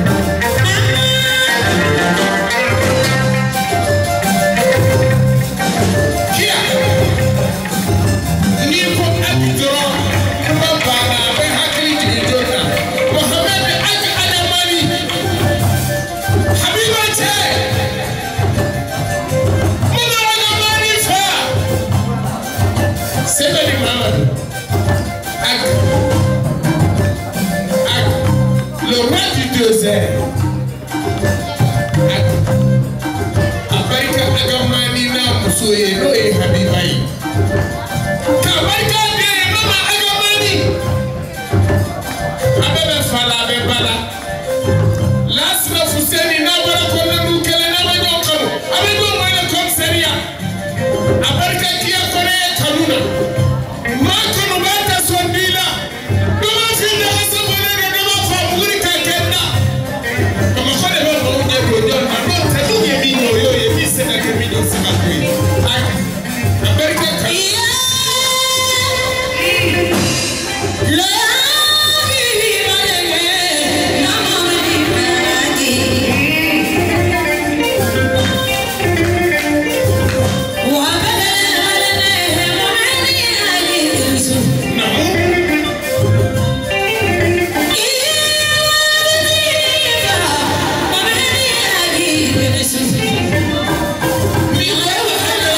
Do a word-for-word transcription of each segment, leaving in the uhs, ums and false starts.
We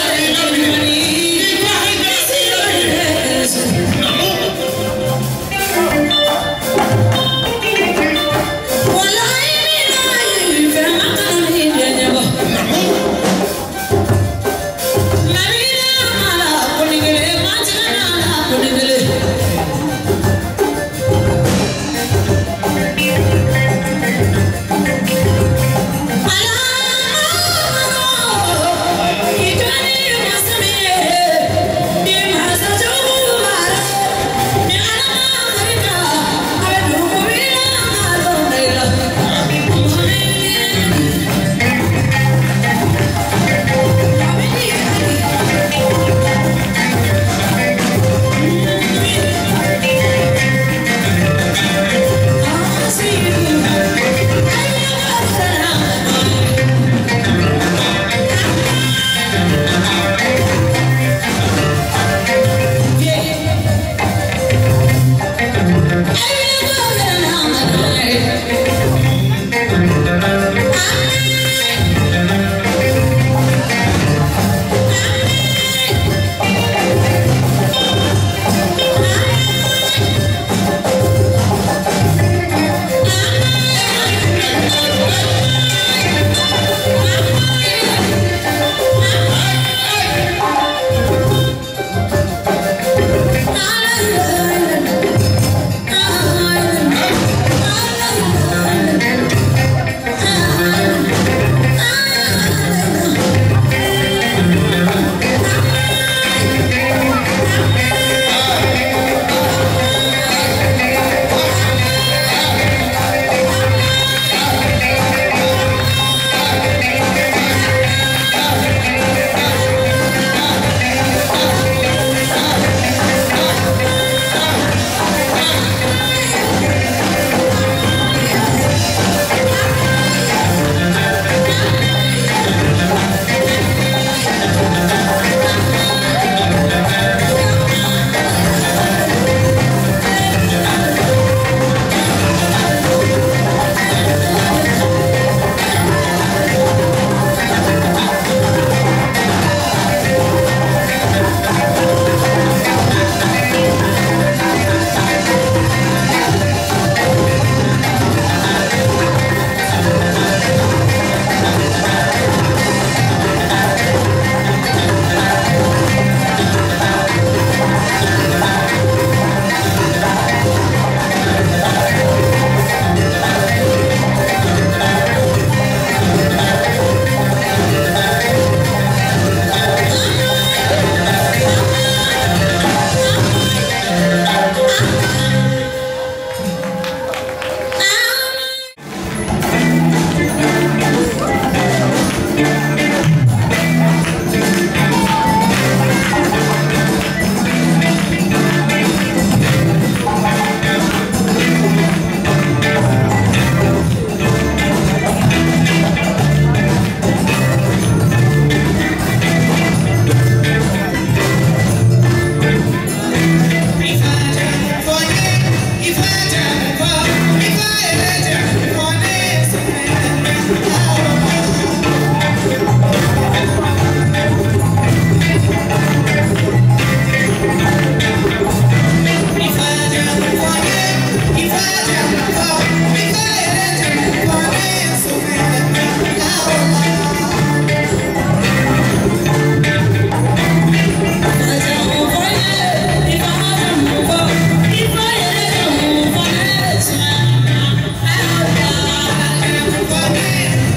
Yeah.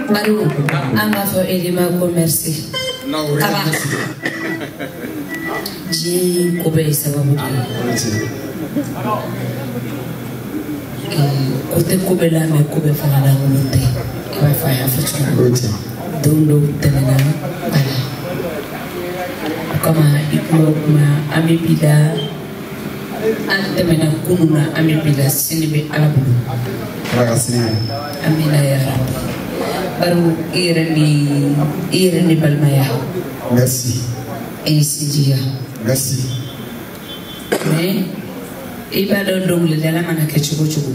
Baru, ama fo elima ko merci. Kaba. Ji ko be sababu di. Kote ko be la me ko be fala la ngote. Kaba fa ya fa chuna. Dondo tenena bala. Kama iko ma ami bida. Ante mena kununa ami bida sinibe alabu. Amina ya Rabbi. Baru irani irani balmaya. Merci. Insidia. Merci. Mais ibado dongle dala mana ke chugo chugo.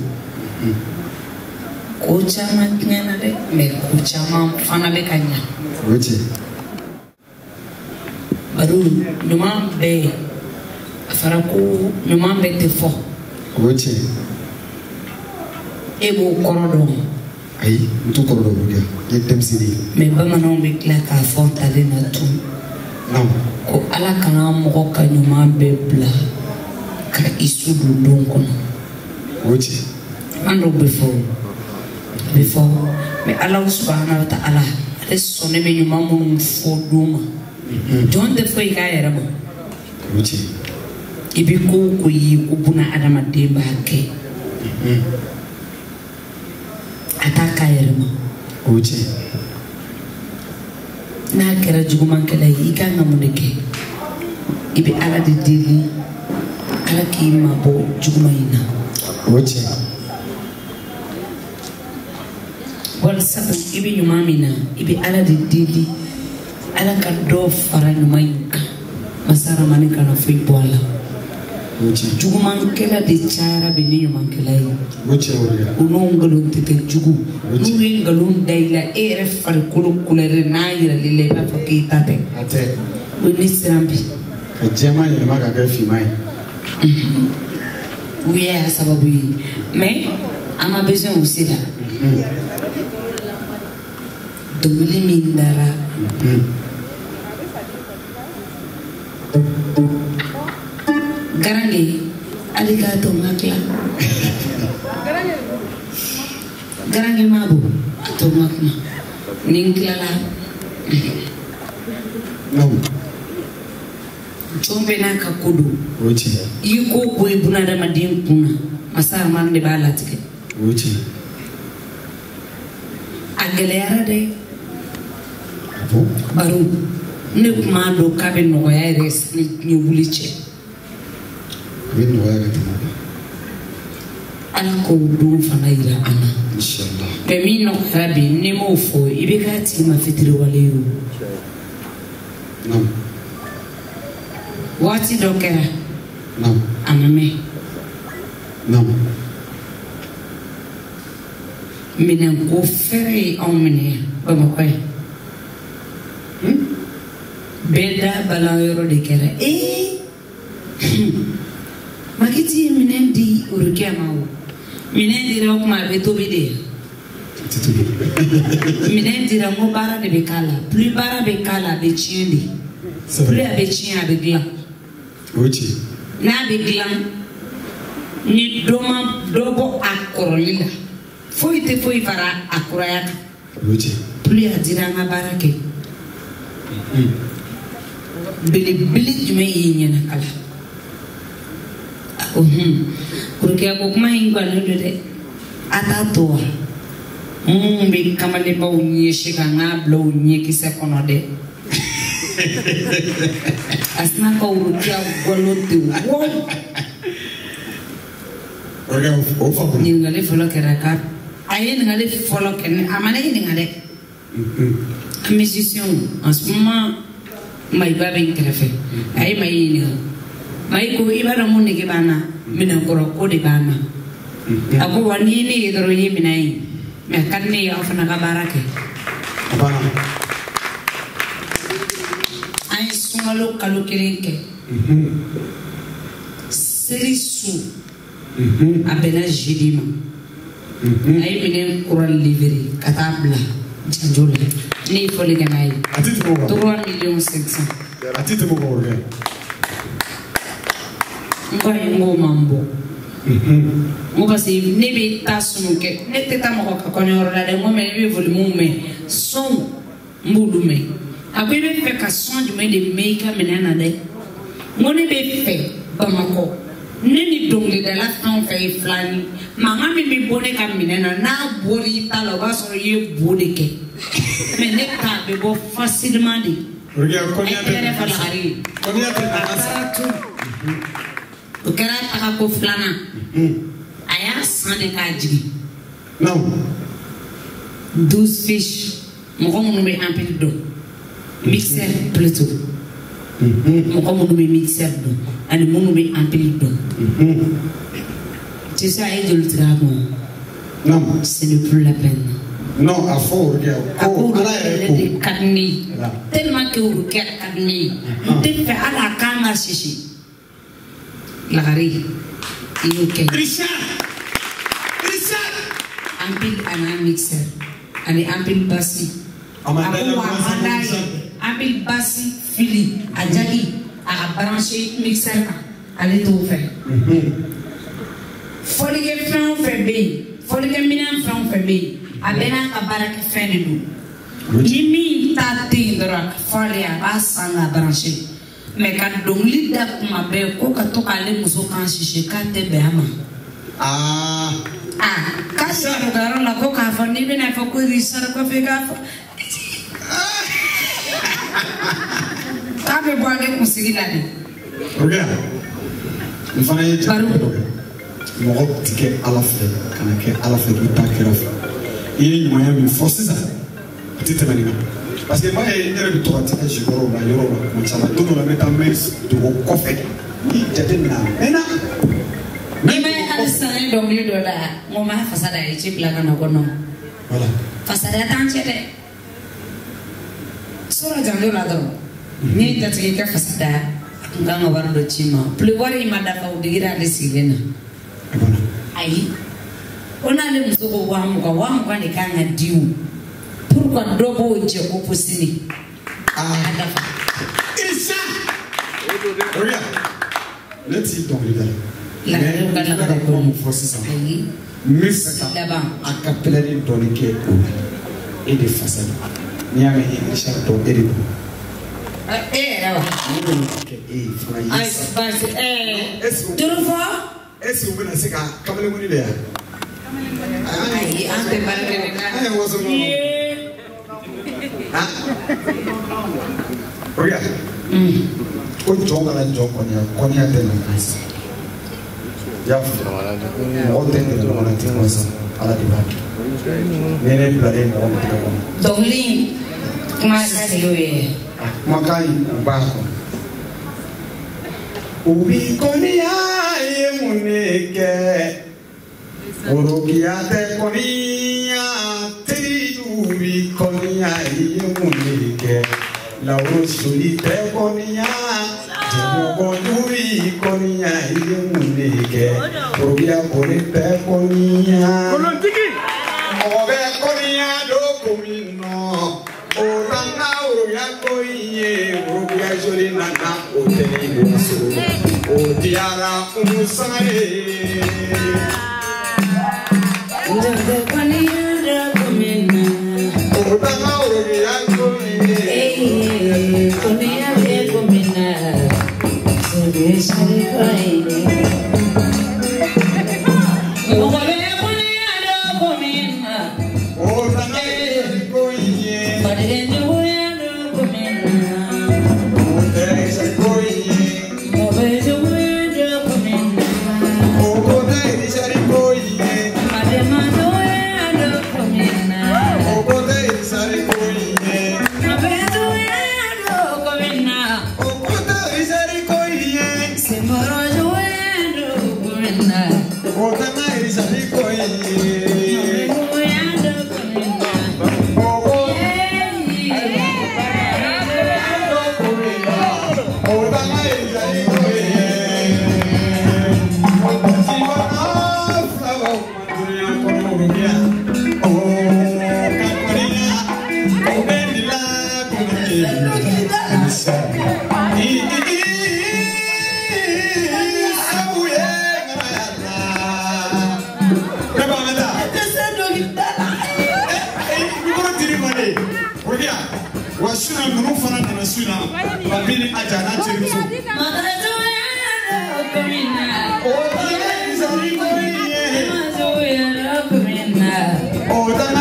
Ko chama nyana de me ko chama fana be kanya. Wote. Baru numa be afaraku numa be te fo. Wote. Ebo korodo. Ayi, ntu korodo bugia. Yetem sidi. Me bama no be kla ka fo tale na tu. Non. Ko ala kana mo ka nyuma be bla. Ka isu dundon kono. Wote. Ando before. Before. Me Allah subhanahu wa ta'ala. Ale sonne me nyuma mo fo duma. John de foi ka yera mo. Wote. Ibi ko ko yi ubuna adama de ba ke. Ataka yerma Wote. Na kera juguman kala yi ka ngamuneke ibi ala de dili ala ki mabo jugumayina Wote. wal sabu ibi nyumamina ibi ala de dili ala ka do fara nyumayinka masara manika na foi bola Wote. juguman kala de chara be ni nyuman kala yi Wote woria. uno ngalon tete jugu nuwe ngalon daila ere far kulu kulere na yira lile ba fakita te Ate. wini sirambi Ejema ni maga gafi mai. oui à sababu yi mais ama besoin aussi là domili mindara garange aligato makla garange mabu ato makna ninglala Non. chombe na kakudu Wote. yuko boy buna da madin kuna masar man de bala tike Wote. agelera de Bon. baru ne kuma do kabe no ya res ni wuliche Win no ya tuma. ala ko do fana ira ana Inshallah. be mi no rabi ni mo fo ibe ka ti ma fitiri wale yo Non. wati do kera Non. amame Non. minen ko fere on mine ba ma koy beda bala yoro de kera eh makiti minen di urukia mawo minen di ro kuma be to bide Titu. minen di ra mo bara de be kala plus bara be kala be chindi plus be chinya be glan Wote. na be glan ni doma dobo akorolila foi te foi para akoraya Wote. plus adira na barake bili bili jume yinya na kala uhum porque a pouco mais igual de atatua um bem camale ba unye chega na blo unye que se conode asna ko urukia golote wo Olha o favor. ningale folo que raka aye ningale folo que amane ningale musicien en ce moment mai ba ben krefe aye mai ni mai ko ibara mun ne ke bana mina koro ko de bana ako wani ni idro yi minai me kanni ya fana ka barake Abana. ay sungalo kalu kelenke serisu abena jidima ay minen kural livre katabla janjola ni foli ganai Atiti mo. trois millions cinq cents Atiti mo ko. ngoy ngo mambo Mo parce que ne be ta sunu ke ne te ta mo ka konyor la de mo me be volume me son mbulu me akoy be fe ka son du me de make am na de mo ne be fe Bamako ne ni dongle de la tan fe flani mama mi mi bone ka minena na bori ta lo ba so ye bone ke mais ne ka be bo facilement de regarde combien de fois combien de o kɛra taga ko filanan a y'a san de k'a jigin non douze fiches mɔgɔ minnu bɛ ampli dɔn mixeur plutôt mɔgɔ minnu bɛ mixeur dɔn ani minnu bɛ ampli dɔn tu sais a ye joli tigɛ a mɔ non ce n'est plus la peine non a fɔ regarde ko ala yɛrɛ ko de ka di ne ye tellement que o kɛra ka di ne ye n tɛ fɛ hali a kan ka sisi lagari iyo kɛ Richard Richard ampli ana mixeur ani ampli basi Amanda ampli basi fili a jagi a ka branché mixeur kan ale t'o fɛ fɔlikɛ fɛn o fɛn bɛ yen fɔlikɛ minɛn fɛn o fɛn bɛ yen a bɛɛ n'a ka baarakɛ fɛn de don ni min ta tɛ yen dɔrɔn fɔli a b'a san k'a branché mais ka dɔnkili da kuma bɛɛ ko ka to k'ale muso kan sisi k'a tɛ bɛn a ma ah ah k'a sɔrɔ yɔrɔ la ko k'a fɔ n'i bɛna fɔ ko Richard kɔfɛ k'a fɔ k'a bɛ bɔ ale kunsigi la de regarde n fana ye jɛ mɔgɔ ti kɛ ala fɛ kana kɛ ala fɛ k'i ta kɛrɛ fɛ i ye ɲumanya min fɔ sisan a tɛ tɛmɛ nin kan parce que maa ye n yɛrɛ bɛ to ka tigɛ si yɔrɔw la yɔrɔw la kuma caman don dɔ la n bɛ taa n bɛ dogo kɔfɛ n'i jateminɛ a mɛnna. n'i ma halisa ne dɔnkili dɔ la n ko n b'a fasa da ye ci bila ka na ko non fasada t'an cɛ dɛ sɔrɔ jan dɔ la dɔrɔn n'i ye jatigi kɛ fasada n kan ka wari dɔ ci ma plus wari in ma dafa o digira ale sigilen na ayi ko n'ale muso ko waa mugan waa mugan de kan ka di o pour que dɔ b'o jɛ ko posini a dafa. Isa regarde ne t'i dɔnkili da la mais ka n bɛ ka kuma mun fɔ sisan ayi n bɛ fɛ ka a ka pɛlɛni dɔɔni kɛ o la e de fasa don n'i y'a mɛn e Richard dɔn e de don. e yɛrɛ wa. ne bɛ nin kɛ e ye fana y'i ayi baasi ɛɛ duuru fɔ. est-ce que u bɛna se ka kamalenkuni de yan. ayi an tɛ baara kɛ ni kan. an ye waso ɲɔgɔn ah regarde ko jɔn kana jɔn kɔniya kɔniya tɛ na kan sisan i y'a fɔ mɔgɔ tɛ tɛmɛ ɲɔgɔn na ten sisan ala de b'a kɛ ni ne bilalen mɔgɔ min tɛgɛ kɔnɔ. dɔnkili kuma ka de y'o ye. kumakan in u b'a kɔnɔ. u bi kɔniya ye mun de kɛ worokiya tɛ kɔniya terijugu bi kɔniya ye mun de kɛ lawuro soli tɛ kɔniya jɛmɔgɔjugu bi kɔniya ye mun de kɛ worokiya kɔni tɛ kɔniya mɔgɔ bɛ kɔniya do ko min nɔ o tanga worokiya ko in ye worokiya soli nana o tɛ ne so o diyara musa ye. Sorry. wa suna nunu fana nana suna wa bini ajana chirizo Madrazo ya kumina o tana izari koriye Madrazo ya kumina o tana